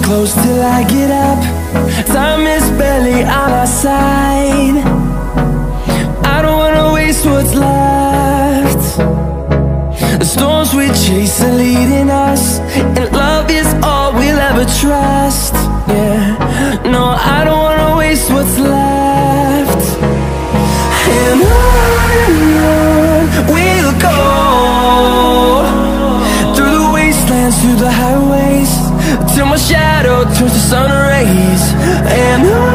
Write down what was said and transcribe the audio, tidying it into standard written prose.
close till I get up. Time is barely on our side. I don't wanna waste what's left. The storms we chase are leading us, and love is all we'll ever trust. Yeah, no, I don't wanna waste what's left. And on we'll go, through the wastelands, through the highways, till my shadow turns to sun rays. And on